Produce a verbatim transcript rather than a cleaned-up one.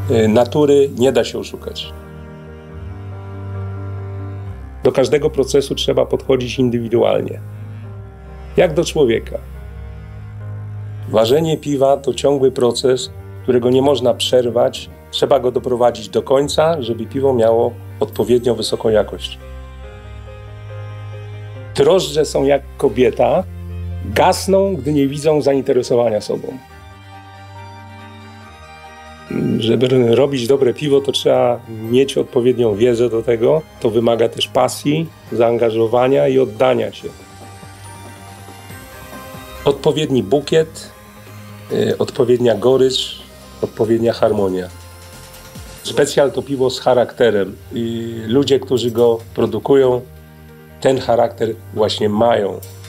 natury nie da się oszukać. Do każdego procesu trzeba podchodzić indywidualnie, jak do człowieka. Ważenie piwa to ciągły proces, którego nie można przerwać. Trzeba go doprowadzić do końca, żeby piwo miało odpowiednio wysoką jakość. Drożdże są jak kobieta, gasną, gdy nie widzą zainteresowania sobą. Żeby robić dobre piwo, to trzeba mieć odpowiednią wiedzę do tego. To wymaga też pasji, zaangażowania i oddania się. Odpowiedni bukiet, yy, odpowiednia gorycz, odpowiednia harmonia. Specjal to piwo z charakterem i ludzie, którzy go produkują, ten charakter właśnie mają.